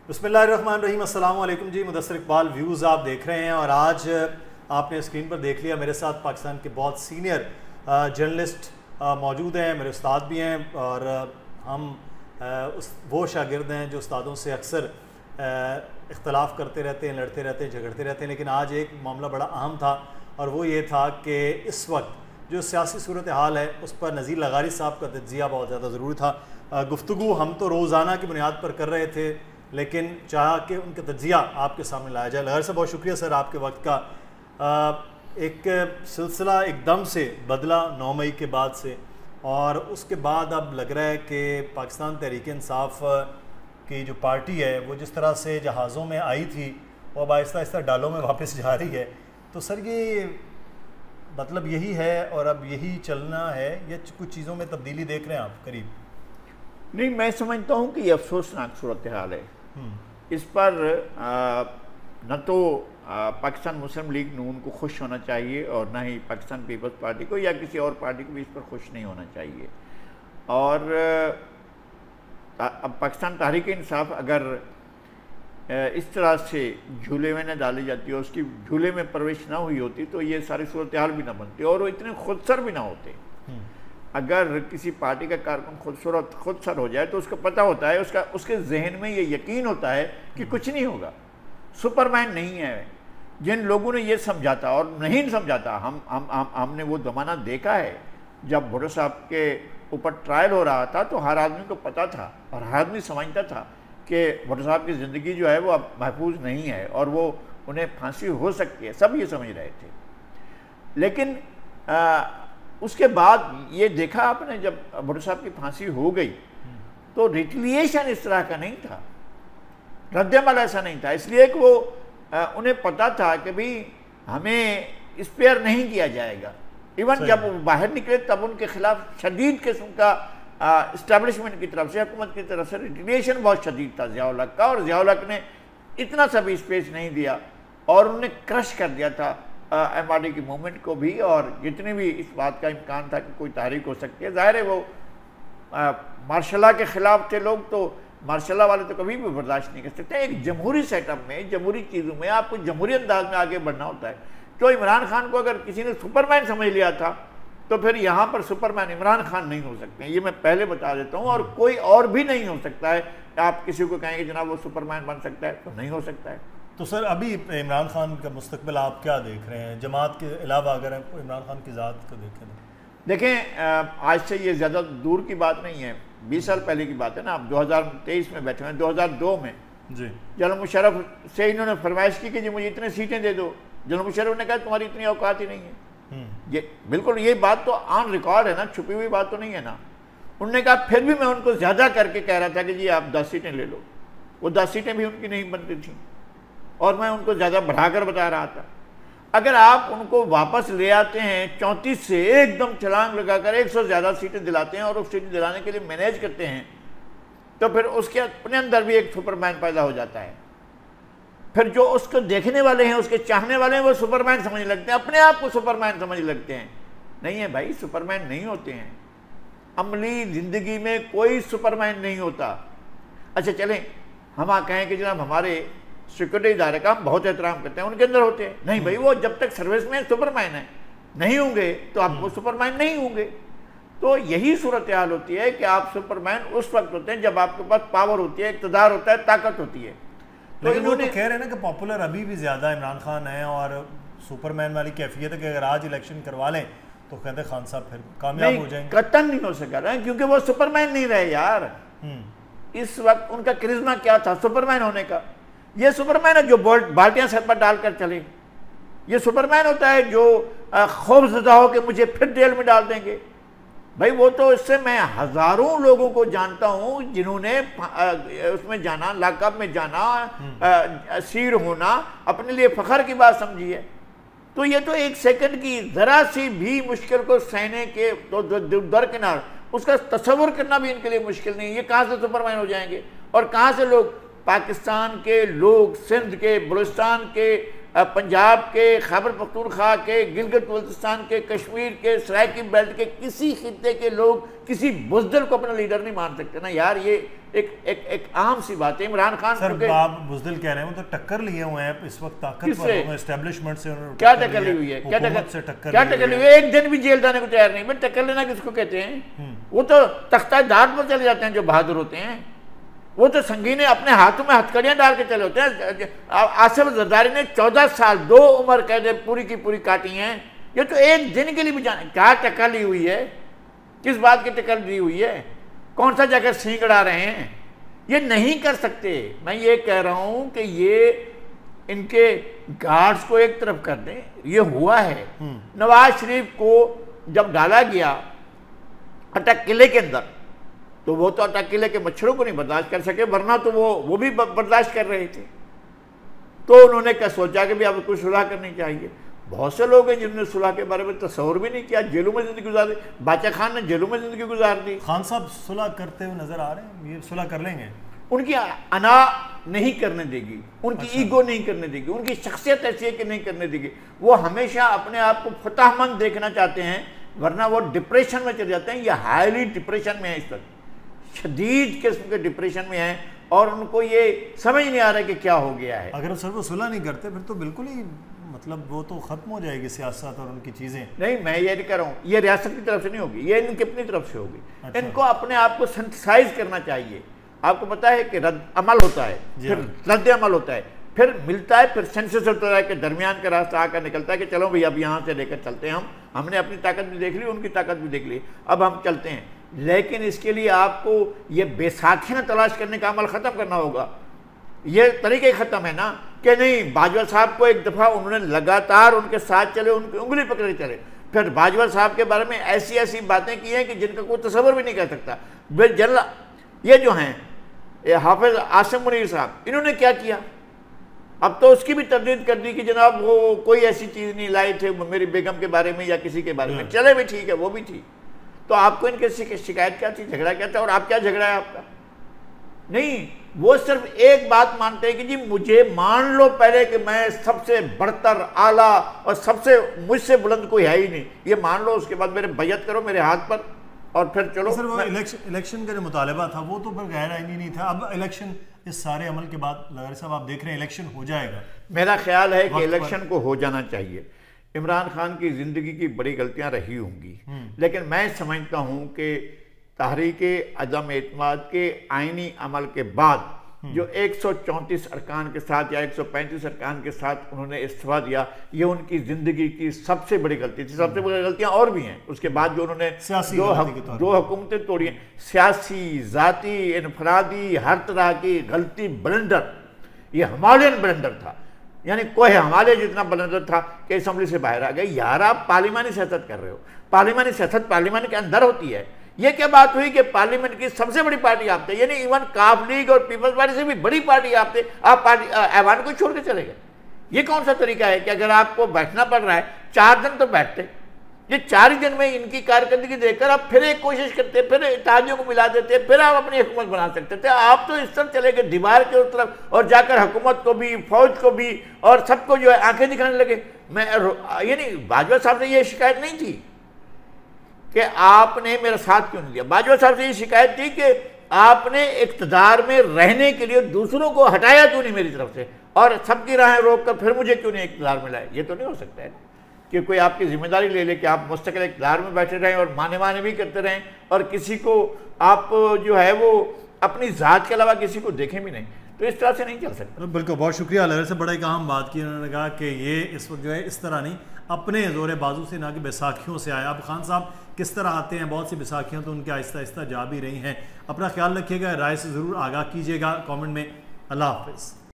बिस्मिल्लाहिर्रहमानिर्रहीम। अस्सलाम वालेकुम जी। मुदस्सिर इकबाल व्यूज़ आप देख रहे हैं और आज आपने स्क्रीन पर देख लिया, मेरे साथ पाकिस्तान के बहुत सीनियर जर्नलिस्ट मौजूद हैं, मेरे उस्ताद भी हैं और हम वो शागिर्द हैं जो उस्तादों से अक्सर इख्तलाफ करते रहते हैं, लड़ते रहते हैं, झगड़ते रहते हैं। लेकिन आज एक मामला बड़ा अहम था और वो ये था कि इस वक्त जो सियासी सूरत हाल है उस पर नज़ीर लगारी साहब का तज्ज़िया बहुत ज़्यादा ज़रूरी था। गुफ्तगू हम तो रोज़ाना की बुनियाद पर कर रहे थे, लेकिन चाहा कि उनका तज्ज़िया आपके सामने लाया जाए। लगारी साहब, बहुत शुक्रिया सर आपके वक्त का। एक सिलसिला एकदम से बदला 9 मई के बाद से, और उसके बाद अब लग रहा है कि पाकिस्तान तहरीक इंसाफ की जो पार्टी है वो जिस तरह से जहाज़ों में आई थी वो अब आहिस्ता आहिस्ता डालों में वापस जा रही है। तो सर ये मतलब यही है और अब यही चलना है या कुछ चीज़ों में तब्दीली देख रहे हैं आप करीब? नहीं, मैं समझता हूँ कि ये अफसोसनाक सूरत हाल है। इस पर न तो पाकिस्तान मुस्लिम लीग नून को खुश होना चाहिए और ना ही पाकिस्तान पीपल्स पार्टी को या किसी और पार्टी को भी इस पर खुश नहीं होना चाहिए। और अब पाकिस्तान तहरीक इंसाफ अगर इस तरह से झूले में न डाली जाती और उसकी झूले में प्रवेश ना हुई होती तो ये सारी सूरत हाल भी ना बनती और वो इतने खुदसर भी ना होते। अगर किसी पार्टी का कारकुन खुदसर हो जाए तो उसको पता होता है, उसके जहन में ये यकीन होता है कि कुछ नहीं होगा, सुपरमैन नहीं है। जिन लोगों ने ये समझाता और नहीं समझाता, हमने वो ज़माना देखा है जब भुट्टो साहब के ऊपर ट्रायल हो रहा था तो हर आदमी को पता था और हर आदमी समझता था कि भुट्टो साहब की ज़िंदगी जो है वो अब महफूज नहीं है और वो उन्हें फांसी हो सकती है, सब ये समझ रहे थे। लेकिन उसके बाद ये देखा आपने, जब भुट्टो साहब की फांसी हो गई तो रिटिलिएशन इस तरह का नहीं था, रद्दमल ऐसा नहीं था, इसलिए कि वो उन्हें पता था कि भाई हमें स्पेयर नहीं किया जाएगा। इवन जब वो बाहर निकले तब उनके खिलाफ शदीद किस्म का इस्टेब्लिशमेंट की तरफ से, हुकूमत की तरफ से रिटिलिएशन बहुत शदीद था ज़िया-उल हक का, और ज़िया-उल हक ने इतना सा भी स्पेस नहीं दिया और उन्हें क्रश कर दिया था एमआरडी की मूवमेंट को भी। और जितने भी इस बात का इम्कान था कि कोई तहरीक हो सकती है, ज़ाहिर है वो मार्शल के ख़िलाफ़ थे लोग, तो मार्शल वाले तो कभी भी बर्दाश्त नहीं कर सकते। एक जमहूरी सेटअप में, जमहूरी चीज़ों में आपको जमहूरी अंदाज में आगे बढ़ना होता है। तो इमरान खान को अगर किसी ने सुपरमैन समझ लिया था तो फिर यहाँ पर सुपरमैन इमरान खान नहीं हो सकते हैं, ये मैं पहले बता देता हूँ, और कोई और भी नहीं हो सकता है। आप किसी को कहेंगे जनाब वो सुपरमैन बन सकता है, तो नहीं हो सकता है। तो सर अभी इमरान खान का मुस्तकबिल आप क्या देख रहे हैं, जमात के अलावा अगर इमरान खान की ज़ात को देखें? देखें, आज से ये ज़्यादा दूर की बात नहीं है, 20 साल पहले की बात है ना। आप 2023 में बैठे हैं, 2002 में जी जनरल मुशर्रफ से इन्होंने फरमाइश की कि जी मुझे इतने सीटें दे दो। जनरल मुशर्रफ ने कहा तुम्हारी इतनी औकात ही नहीं है। ये बिल्कुल, ये बात तो ऑन रिकॉर्ड है ना, छुपी हुई बात तो नहीं है ना। उन्होंने कहा फिर भी मैं उनको ज़्यादा करके कह रहा था कि जी आप 10 सीटें ले लो। वो 10 सीटें भी उनकी नहीं बनती थी और मैं उनको ज़्यादा बढ़ाकर बता रहा था। अगर आप उनको वापस ले आते हैं 34 से एकदम छलांग लगाकर 100 से ज़्यादा सीटें दिलाते हैं और उस सीटें दिलाने के लिए मैनेज करते हैं, तो फिर उसके अपने अंदर भी एक सुपरमैन पैदा हो जाता है। फिर जो उसको देखने वाले हैं, उसके चाहने वाले हैं, वो सुपरमैन समझने लगते हैं, अपने आप को सुपरमैन समझने लगते हैं। नहीं है भाई, सुपरमैन नहीं होते हैं। अमली ज़िंदगी में कोई सुपरमैन नहीं होता। अच्छा चलें, हम कहें कि जनाब हमारे सिक्योरिटी इदारे का हम बहुत एहतराम करते हैं, उनके अंदर होते हैं। नहीं भाई, वो जब तक सर्विस में सुपरमैन है, नहीं होंगे तो आप वो सुपरमैन नहीं होंगे। तो यही सूरत हाल होती है कि आप सुपरमैन उस वक्त होते हैं जब आपके पास पावर होती है, इक़्तिदार होता है, ताकत होती है। तो इन्होंने कह रहे हैं ना कि पॉपुलर अभी भी ज़्यादा इमरान खान है और सुपरमैन वाली कैफियत है कि अगर आज इलेक्शन करवा लें तो कहते हैं खान साहब फिर कामयाब हो जाएंगे। कतन नहीं हो सका रहा है, क्योंकि वो सुपरमैन नहीं रहे यार। इस वक्त उनका करिश्मा क्या था सुपरमैन होने का? ये सुपरमैन है जो बाल्टियां सर पर डालकर चले। ये सुपरमैन होता है जो खौफज़दा हो कि मुझे फिर जेल में डाल देंगे। भाई वो तो, इससे मैं हज़ारों लोगों को जानता हूँ जिन्होंने उसमें जाना, लाकअप में जाना, सीर होना अपने लिए फ़ख्र की बात समझी है। तो ये तो एक सेकंड की ज़रा सी भी मुश्किल को सहने के तो दरकिनार उसका तस्वुर करना भी इनके लिए मुश्किल नहीं है। ये कहाँ से सुपरमैन हो जाएंगे और कहाँ से लोग, पाकिस्तान के लोग, सिंध के, बलूचिस्तान के पंजाब के, खैबर पख्तूनख्वा के, गिलगित बल्तिस्तान के, कश्मीर के, सराइकी बेल्ट के किसी खित्ते के लोग किसी बुज़दिल को अपना लीडर नहीं मान सकते ना यार। ये एक आम सी बात है। इमरान खान सर आप बुज़दिल कह रहे हैं, वो तो टक्कर लिए हुए हैं इस वक्त ताकतवर एस्टेब्लिशमेंट से। क्या टक्कर ली हुई है? क्या टक्कर ली हुई है? एक दिन भी जेल जाने को तैयार नहीं। मैं टक्कर लेना किसको कहते हैं? वो तो तख्ता दाद पर चले जाते हैं जो बहादुर होते हैं। वो तो संगीने अपने हाथों में हथकड़ियां डाल के चले होते हैं। आसिफ जरदारी ने 14 साल 2 उम्र कैद पूरी की पूरी काटी हैं। ये तो एक दिन के लिए भी जाने। क्या टक्कर ली हुई है? किस बात की टक्कर ली हुई है? कौन सा जाकर सींग अड़ा रहे हैं? ये नहीं कर सकते। मैं ये कह रहा हूं कि ये इनके गार्ड्स को एक तरफ कर दें। ये हुआ है। नवाज शरीफ को जब डाला गया अटक किले के अंदर, तो वो तो अटक किले के मच्छरों को नहीं बर्दाश्त कर सके, वरना तो वो भी बर्दाश्त कर रहे थे। तो उन्होंने क्या सोचा कि भी अब कुछ सुलह करनी चाहिए। बहुत से लोग हैं जिन्होंने सुलह के बारे में तस्वर भी नहीं किया, जेलों में जिंदगी गुजार दी। बादशाह खान ने जेलों में जिंदगी गुजार दी। खान साहब सुलह करते हुए नजर आ रहे हैं, ये सुलह कर लेंगे? उनकी अना नहीं करने देगी, उनकी ईगो नहीं करने देगी, उनकी शख्सियत ऐसी है कि नहीं करने देगी। वो हमेशा अपने आप को फतहमंद देखना चाहते हैं, वरना वो डिप्रेशन में चले जाते हैं। ये हाईली डिप्रेशन में है, इस वक्त शदीद किस्म के डिप्रेशन में है और उनको ये समझ नहीं आ रहा है कि क्या हो गया है। अगर सर वो सुलह नहीं करते फिर तो बिल्कुल ही मतलब वो तो खत्म हो जाएगी सियासत और उनकी चीजें। नहीं, मैं ये नहीं कर रहा हूँ, ये रियासत की तरफ से नहीं होगी, ये इनकी अपनी तरफ से होगी। अच्छा। इनको अपने आप को सिंथेसाइज करना चाहिए। आपको पता है कि रद्द अमल होता है, फिर रद्द अमल होता है, फिर मिलता है, फिर सेंसस होता है कि दरमियान का रास्ता आकर निकलता है कि चलो भाई अब यहाँ से लेकर चलते हैं। हमने अपनी ताकत भी देख ली, उनकी ताकत भी देख ली, अब हम चलते हैं। लेकिन इसके लिए आपको ये बैसाखियाँ तलाश करने का अमल ख़त्म करना होगा। ये तरीके ख़त्म है ना कि नहीं, बाजवा साहब को एक दफ़ा उन्होंने लगातार उनके साथ चले, उनकी उंगली पकड़ के चले, फिर बाजवा साहब के बारे में ऐसी ऐसी बातें की हैं कि जिनका कोई तस्वर भी नहीं कर सकता। जनरल ये जो हैं हाफिज आसिम मुनीर साहब, इन्होंने क्या किया? अब तो उसकी भी तरदीद कर दी कि जनाब वो कोई ऐसी चीज़ नहीं लाए थे मेरी बेगम के बारे में या किसी के बारे में। चले भी ठीक है, वो भी ठीक। तो आपको इनके शिकायत क्या थी, झगड़ा क्या था, और आप क्या झगड़ा है आपका? नहीं, वो सिर्फ एक बात मानते हैं कि जी मुझे मान लो पहले कि मैं सबसे बढ़तर आला और सबसे मुझसे बुलंद कोई है ही नहीं, ये मान लो, उसके बाद मेरे बैयत करो मेरे हाथ पर और फिर चलो। सर वो इलेक्शन का जो मुतालबा था वो तो फिर गैर आईनी नहीं था। अब इलेक्शन, इस सारे अमल के बाद लगारी साहब आप देख रहे हैं इलेक्शन हो जाएगा। मेरा ख्याल है कि इलेक्शन को हो जाना चाहिए। इमरान खान की ज़िंदगी की बड़ी गलतियां रही होंगी, लेकिन मैं समझता हूं कि तहरीके अदम एतमाद के आइनी अमल के बाद जो 134 अरकान के साथ या 135 अरकान के साथ उन्होंने इस्तीफा दिया, ये उनकी ज़िंदगी की सबसे बड़ी गलती थी। सबसे बड़ी गलतियां और भी हैं उसके बाद जो उन्होंने दो हुकूमतें तोड़ी हैं, सियासी, ज़ाती, इनफरादी, हर तरह की गलती, ब्लंडर। ये हिमालयन ब्लंडर था, यानी कोई हिमालय जितना ब्लंडर था कि असम्बली से बाहर आ गए। यार आप पार्लिमानी सियासत कर रहे हो, पार्लिमानी सियासत पार्लियामेंट के अंदर होती है। ये क्या बात हुई कि पार्लियामेंट की सबसे बड़ी पार्टी आप थे, यानी इवन काफ लीग और पीपल्स पार्टी से भी बड़ी पार्टी आप थे, आप पार्टी ऐवान को छोड़ के चले गए। ये कौन सा तरीका है कि अगर आपको बैठना पड़ रहा है 4 दिन तो बैठते, ये 4 ही दिन में इनकी कारकर्दगी देखकर आप फिर एक कोशिश करते, फिर इत्तेहादियों को मिला देते, फिर आप अपनी हुकूमत बना सकते थे। आप तो इस तरफ चले गए दीवार के उस तरफ और जाकर हुकूमत को भी, फौज को भी और सबको जो है आंखें दिखाने लगे। मैं यानी बाजवा साहब से ये शिकायत नहीं थी कि आपने मेरा साथ क्यों नहीं दिया, बाजवा साहब से ये शिकायत थी कि आपने इक़्तिदार में रहने के लिए दूसरों को हटाया क्यों नहीं मेरी तरफ से, और सबकी राहें रोक कर फिर मुझे क्यों नहीं इक़्तिदार में लाए। ये तो नहीं हो सकता है कि कोई आपकी जिम्मेदारी ले ले कि आप मुस्तकिल इक़्तिदार में बैठे रहें और माने भी करते रहें और किसी को आप जो है वो अपनी ज़ात के अलावा किसी को देखें भी नहीं। तो इस तरह से नहीं चल सकता। बिल्कुल, बहुत शुक्रिया। लहर से बड़ा एक अहम बात की, उन्होंने कहा कि ये इस वक्त जो है इस तरह नहीं, अपने जोर बाजू से ना कि बैसाखियों से आया। अब खान साहब किस तरह आते हैं, बहुत सी बैसाखियाँ तो उनके आहिस्ता आहिस्ता जा भी रही हैं। अपना ख्याल रखिएगा, राय से ज़रूर आगाह कीजिएगा कमेंट में। अल्लाह हाफ़िज़।